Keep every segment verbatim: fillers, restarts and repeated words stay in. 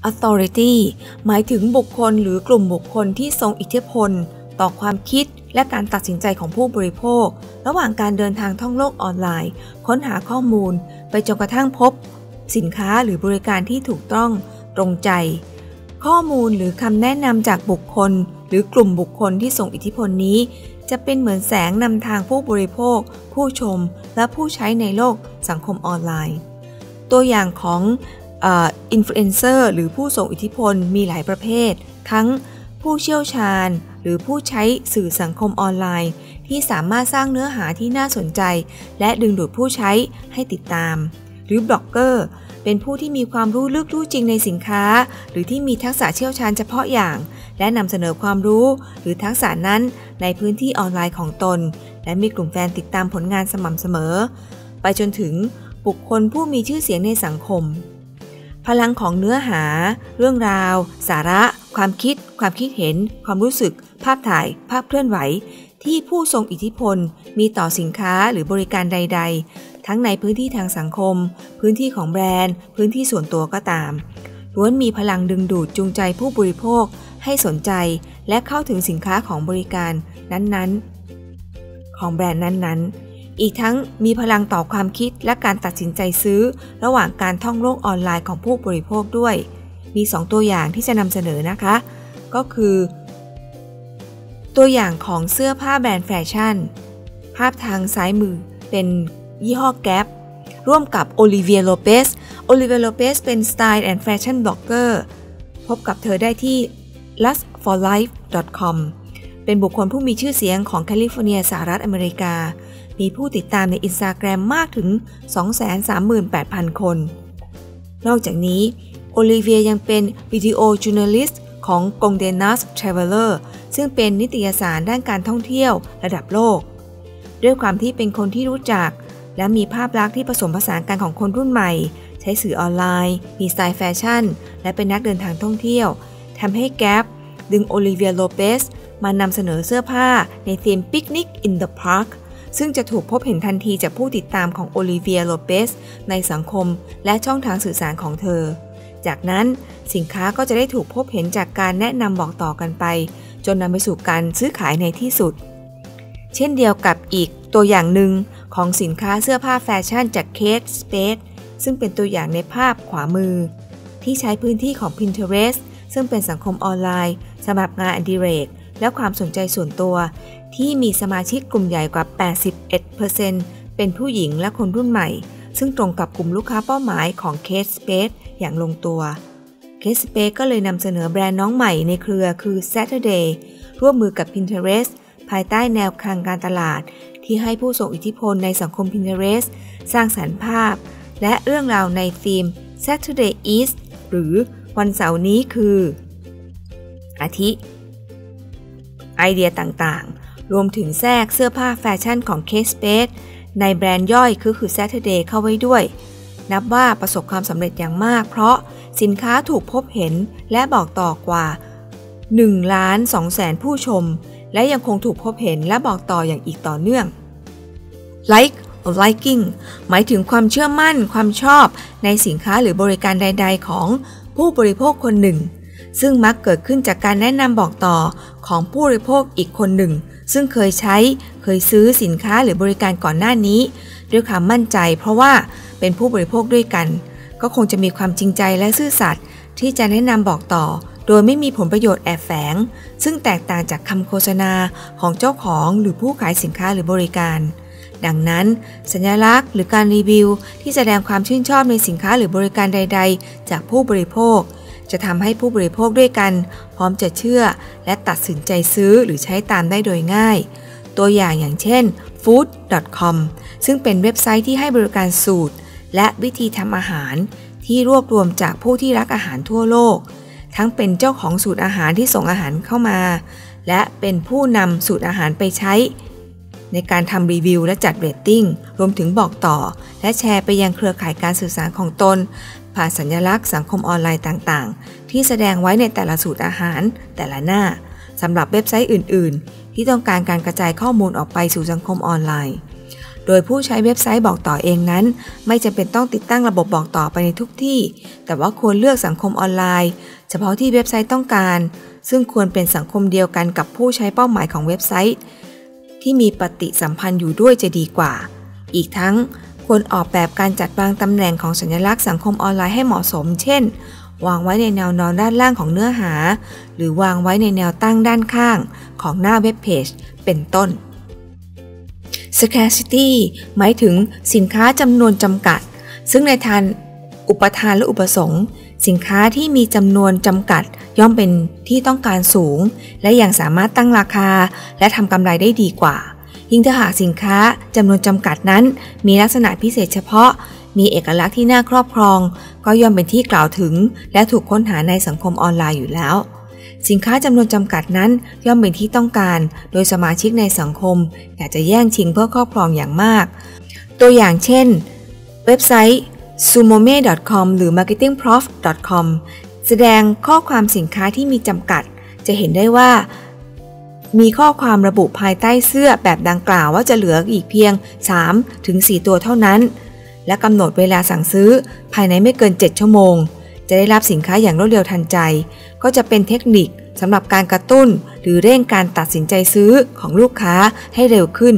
authority หมายถึงบุคคลหรือกลุ่มบุคคลที่ทรงอิทธิพลต่อความคิดและการตัดสินใจของผู้บริโภคระหว่างการเดินทางท่องโลกออนไลน์ค้นหาข้อมูลไปจนกระทั่งพบสินค้าหรือบริการที่ถูกต้องตรงใจข้อมูลหรือคำแนะนำจากบุคคลหรือกลุ่มบุคคลที่ทรงอิทธิพลนี้จะเป็นเหมือนแสงนำทางผู้บริโภคผู้ชมและผู้ใช้ในโลกสังคมออนไลน์ตัวอย่างของอินฟลูเอนเซอร์หรือผู้ทรงอิทธิพลมีหลายประเภททั้งผู้เชี่ยวชาญหรือผู้ใช้สื่อสังคมออนไลน์ที่สามารถสร้างเนื้อหาที่น่าสนใจและดึงดูดผู้ใช้ให้ติดตามหรือบล็อกเกอร์เป็นผู้ที่มีความรู้ลึกรู้จริงในสินค้าหรือที่มีทักษะเชี่ยวชาญเฉพาะอย่างและนำเสนอความรู้หรือทักษะนั้นในพื้นที่ออนไลน์ของตนและมีกลุ่มแฟนติดตามผลงานสม่ำเสมอไปจนถึงบุคคลผู้มีชื่อเสียงในสังคมพลังของเนื้อหาเรื่องราวสาระความคิดความคิดเห็นความรู้สึกภาพถ่ายภาพเคลื่อนไหวที่ผู้ทรงอิทธิพลมีต่อสินค้าหรือบริการใดๆทั้งในพื้นที่ทางสังคมพื้นที่ของแบรนด์พื้นที่ส่วนตัวก็ตามล้วนมีพลังดึงดูดจูงใจผู้บริโภคให้สนใจและเข้าถึงสินค้าของบริการนั้นๆของแบรนด์นั้นๆอีกทั้งมีพลังต่อความคิดและการตัดสินใจซื้อระหว่างการท่องโลกออนไลน์ของผู้บริโภคด้วยมีสองตัวอย่างที่จะนำเสนอนะคะก็คือตัวอย่างของเสื้อผ้าแบรนด์แฟชั่นภาพทางซ้ายมือเป็นยี่ห้อ Gap ร่วมกับโอลิเวีย โลเปสโอลิเวีย โลเปสเป็น Style and Fashion Blogger พบกับเธอได้ที่ ลัสต์ ฟอร์ ไลฟ์ ดอท คอม เป็นบุคคลผู้มีชื่อเสียงของแคลิฟอร์เนียสหรัฐอเมริกามีผู้ติดตามใน Instagram มากถึง สองแสนสามหมื่นแปดพัน คนนอกจากนี้โอลิเวียยังเป็นวิดีโอจูเนอลิสต์ของ Condé Nast Traveler ซึ่งเป็นนิตยสารด้านการท่องเที่ยวระดับโลกด้วยความที่เป็นคนที่รู้จักและมีภาพลักษณ์ที่ผสมผสานกันของคนรุ่นใหม่ใช้สื่อออนไลน์มีสไตล์แฟชั่นและเป็นนักเดินทางท่องเที่ยวทำให้ Gap ดึงโอลิเวีย โลเปสมานำเสนอเสื้อผ้าในธีม Picnic in the Park ซึ่งจะถูกพบเห็นทันทีจากผู้ติดตามของโอลิเวีย โลเปสในสังคมและช่องทางสื่อสารของเธอจากนั้นสินค้าก็จะได้ถูกพบเห็นจากการแนะนำบอกต่อกันไปจนนำไปสู่การซื้อขายในที่สุดเช่นเดียวกับอีกตัวอย่างหนึ่งของสินค้าเสื้อผ้าแฟชั่นจาก Kate Spade ซึ่งเป็นตัวอย่างในภาพขวามือที่ใช้พื้นที่ของ Pinterest ซึ่งเป็นสังคมออนไลน์สำหรับงานอดิเรกและความสนใจส่วนตัวที่มีสมาชิกกลุ่มใหญ่กว่า แปดสิบเอ็ดเปอร์เซ็นต์ เป็นผู้หญิงและคนรุ่นใหม่ซึ่งตรงกับกลุ่มลูกค้าเป้าหมายของ Kate Spade อย่างลงตัว Kate Spade ก็เลยนำเสนอแบรนด์น้องใหม่ในเครือคือ Saturday ร่วมมือกับ Pinterest ภายใต้แนวทางการตลาดที่ให้ผู้ทรงอิทธิพลในสังคม Pinterest สร้างสรรค์ภาพและเรื่องราวในธีม Saturday is หรือวันเสาร์นี้คืออาทิไอเดียต่างๆรวมถึงแทรกเสื้อผ้าแฟชั่นของ Kate Spade ในแบรนด์ย่อยคือคือ Saturday เข้าไว้ด้วยนับว่าประสบความสำเร็จอย่างมากเพราะสินค้าถูกพบเห็นและบอกต่อกว่า หนึ่งล้านสองแสน ผู้ชมและยังคงถูกพบเห็นและบอกต่ออย่างอีกต่อเนื่อง Like or liking หมายถึงความเชื่อมั่นความชอบในสินค้าหรือบริการใดๆของผู้บริโภคคนหนึ่งซึ่งมักเกิดขึ้นจากการแนะนำบอกต่อของผู้บริโภคอีกคนหนึ่งซึ่งเคยใช้เคยซื้อสินค้าหรือบริการก่อนหน้านี้ด้วยความมั่นใจเพราะว่าเป็นผู้บริโภคด้วยกันก็คงจะมีความจริงใจและซื่อสัตย์ที่จะแนะนำบอกต่อโดยไม่มีผลประโยชน์แอบแฝงซึ่งแตกต่างจากคำโฆษณาของเจ้าของหรือผู้ขายสินค้าหรือบริการดังนั้นสัญลักษณ์หรือการรีวิวที่แสดงความชื่นชอบในสินค้าหรือบริการใดๆจากผู้บริโภคจะทำให้ผู้บริโภคด้วยกันพร้อมจะเชื่อและตัดสินใจซื้อหรือใช้ตามได้โดยง่ายตัวอย่างอย่างเช่น ฟู้ด ดอท คอม ซึ่งเป็นเว็บไซต์ที่ให้บริการสูตรและวิธีทำอาหารที่รวบรวมจากผู้ที่รักอาหารทั่วโลกทั้งเป็นเจ้าของสูตรอาหารที่ส่งอาหารเข้ามาและเป็นผู้นำสูตรอาหารไปใช้ในการทำรีวิวและจัดเรตติ้งรวมถึงบอกต่อและแชร์ไปยังเครือข่ายการสื่อสารของตนผ่านสัญลักษณ์สังคมออนไลน์ต่างๆที่แสดงไว้ในแต่ละสูตรอาหารแต่ละหน้าสำหรับเว็บไซต์อื่นๆที่ต้องการการกระจายข้อมูลออกไปสู่สังคมออนไลน์โดยผู้ใช้เว็บไซต์บอกต่อเองนั้นไม่จำเป็นต้องติดตั้งระบบบอกต่อไปในทุกที่แต่ว่าควรเลือกสังคมออนไลน์เฉพาะที่เว็บไซต์ต้องการซึ่งควรเป็นสังคมเดียวกันกับผู้ใช้เป้าหมายของเว็บไซต์ที่มีปฏิสัมพันธ์อยู่ด้วยจะดีกว่าอีกทั้งควรออกแบบการจัดวางตำแหน่งของสัญลักษณ์สังคมออนไลน์ให้เหมาะสมเช่นวางไว้ในแนวนอนด้านล่างของเนื้อหาหรือวางไว้ในแนวตั้งด้านข้างของหน้าเว็บเพจเป็นต้น Scarcity หมายถึงสินค้าจำนวนจำกัดซึ่งในทางอุปทานและอุปสงค์สินค้าที่มีจำนวนจำกัดย่อมเป็นที่ต้องการสูงและยังสามารถตั้งราคาและทำกำไรได้ดีกว่ายิ่งถ้าหากสินค้าจำนวนจำกัดนั้นมีลักษณะพิเศษเฉพาะมีเอกลักษณ์ที่น่าครอบครองก็ย่อมเป็นที่กล่าวถึงและถูกค้นหาในสังคมออนไลน์อยู่แล้วสินค้าจำนวนจำกัดนั้นย่อมเป็นที่ต้องการโดยสมาชิกในสังคมอยากจะแย่งชิงเพื่อครอบครองอย่างมากตัวอย่างเช่นเว็บไซต์ ซูโมเม่ ดอท คอม หรือ มาร์เก็ตติ้ง พร็อฟ ดอท คอม แสดงข้อความสินค้าที่มีจำกัดจะเห็นได้ว่ามีข้อความระบุภายใต้เสื้อแบบดังกล่าวว่าจะเหลืออีกเพียง สามถึงสี่ ตัวเท่านั้นและกำหนดเวลาสั่งซื้อภายในไม่เกินเจ็ดชั่วโมงจะได้รับสินค้าอย่างรวดเร็วทันใจก็จะเป็นเทคนิคสำหรับการกระตุ้นหรือเร่งการตัดสินใจซื้อของลูกค้าให้เร็วขึ้น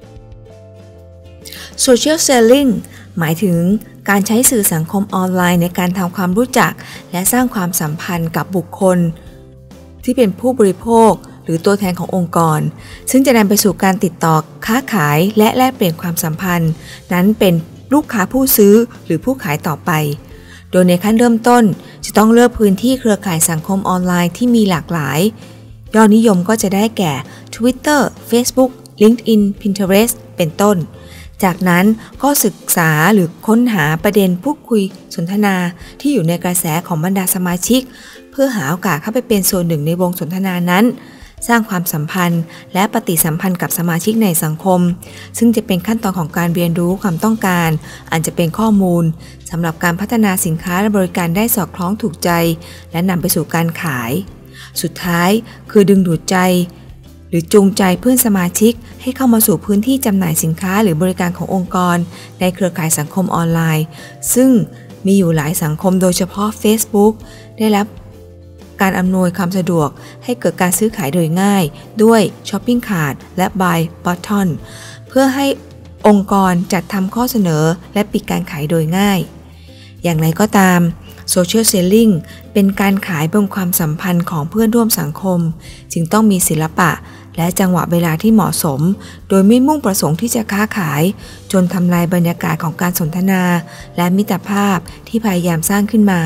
Social Selling หมายถึงการใช้สื่อสังคมออนไลน์ในการทำความรู้จักและสร้างความสัมพันธ์กับบุคคลที่เป็นผู้บริโภคหรือตัวแทนขององค์กรซึ่งจะนำไปสู่การติดต่อค้าขายและแลกเปลี่ยนความสัมพันธ์นั้นเป็นลูกค้าผู้ซื้อหรือผู้ขายต่อไปโดยในขั้นเริ่มต้นจะต้องเลือกพื้นที่เครือข่ายสังคมออนไลน์ที่มีหลากหลายยอดนิยมก็จะได้แก่ Twitter Facebook LinkedIn Pinterest เป็นต้นจากนั้นก็ศึกษาหรือค้นหาประเด็นพูดคุยสนทนาที่อยู่ในกระแสของบรรดาสมาชิกเพื่อหาโอกาสเข้าไปเป็นส่วนหนึ่งในวงสนทนานั้นสร้างความสัมพันธ์และปฏิสัมพันธ์กับสมาชิกในสังคมซึ่งจะเป็นขั้นตอนของการเรียนรู้ความต้องการอาจจะเป็นข้อมูลสำหรับการพัฒนาสินค้าและบริการได้สอดคล้องถูกใจและนำไปสู่การขายสุดท้ายคือดึงดูดใจหรือจูงใจเพื่อนสมาชิกให้เข้ามาสู่พื้นที่จำหน่ายสินค้าหรือบริการขององค์กรในเครือข่ายสังคมออนไลน์ซึ่งมีอยู่หลายสังคมโดยเฉพาะ Facebook ได้รับการอำนวยความสะดวกให้เกิดการซื้อขายโดยง่ายด้วย Shopping Cart และ Buy Button เพื่อให้องค์กรจัดทำข้อเสนอและปิดการขายโดยง่ายอย่างไรก็ตาม Social Selling เป็นการขายบนความสัมพันธ์ของเพื่อนร่วมสังคมจึงต้องมีศิลปะและจังหวะเวลาที่เหมาะสมโดยไม่มุ่งประสงค์ที่จะค้าขายจนทำลายบรรยากาศของการสนทนาและมิตรภาพที่พยายามสร้างขึ้นมา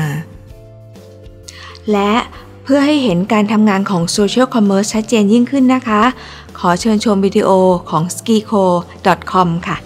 และเพื่อให้เห็นการทำงานของ Social Commerce ชัดเจนยิ่งขึ้นนะคะขอเชิญชมวิดีโอของ สกีโค ดอท คอม ค่ะ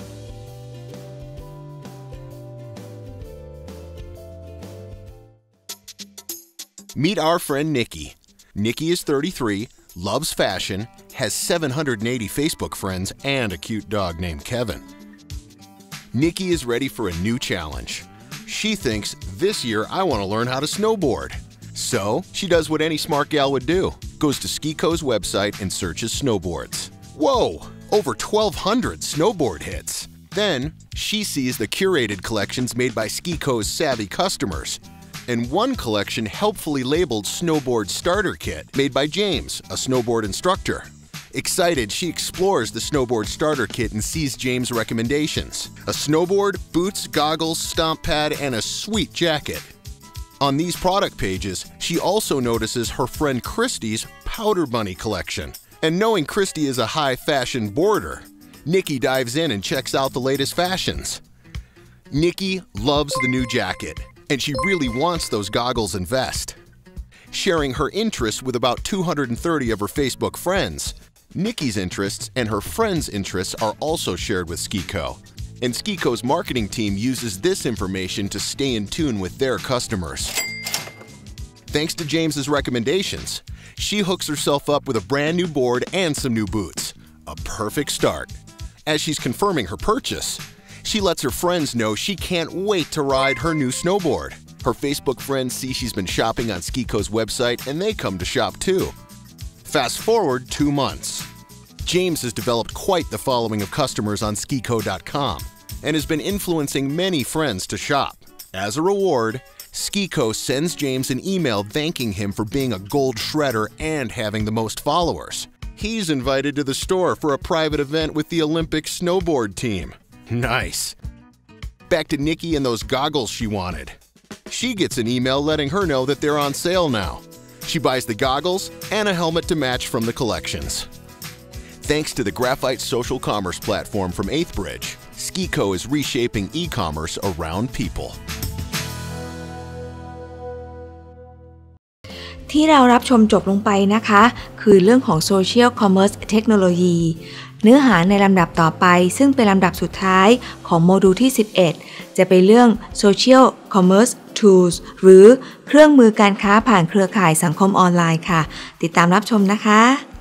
Meet our friend Nikki. Nikki is thirty-three, loves fashion, has seven hundred eighty Facebook friends, and a cute dog named Kevin. Nikki is ready for a new challenge. She thinks, this year I want to learn how to snowboard. So, she does what any smart gal would do. Goes to Skico's website and searches snowboards. Whoa! Over twelve hundred snowboard hits. Then, she sees the curated collections made by Skico's savvy customers. And one collection helpfully labeled Snowboard Starter Kit made by James, a snowboard instructor. Excited, she explores the Snowboard Starter Kit and sees James' recommendations. A snowboard, boots, goggles, stomp pad, and a sweet jacket. On these product pages, she also notices her friend Christy's Powder Bunny collection. And knowing Christy is a high-fashion boarder, Nikki dives in and checks out the latest fashions. Nikki loves the new jacket, and she really wants those goggles and vest. Sharing her interests with about two hundred thirty of her Facebook friends, Nikki's interests and her friends' interests are also shared with Skico. And Skico's marketing team uses this information to stay in tune with their customers. Thanks to James's recommendations, she hooks herself up with a brand new board and some new boots. A perfect start. As she's confirming her purchase, she lets her friends know she can't wait to ride her new snowboard. Her Facebook friends see she's been shopping on Skico's website and they come to shop too. Fast forward two months. James has developed quite the following of customers on ski co dot com and has been influencing many friends to shop. As a reward, SkiCo sends James an email thanking him for being a gold shredder and having the most followers. He's invited to the store for a private event with the Olympic snowboard team. Nice. Back to Nikki and those goggles she wanted. She gets an email letting her know that they're on sale now. She buys the goggles and a helmet to match from the collections. Thanks to the Graphite social commerce platform from Eighth Bridge, SkiCo is reshaping e-commerce around people. ที่เรารับชมจบลงไปนะคะคือเรื่องของ Social Commerce Technology เนื้อหาในลำดับต่อไปซึ่งเป็นลำดับสุดท้ายของโมดูลที่สิบเอ็ดจะเป็นเรื่อง Social Commerce Tools หรือเครื่องมือการค้าผ่านเครือข่ายสังคมออนไลน์ค่ะติดตามรับชมนะคะ